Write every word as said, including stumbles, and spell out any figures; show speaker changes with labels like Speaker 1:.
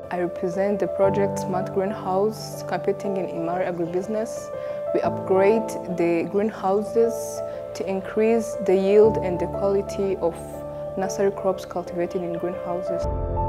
Speaker 1: I represent the project Smart Greenhouse competing in Imali Agribusiness. We upgrade the greenhouses to increase the yield and the quality of nursery crops cultivated in greenhouses.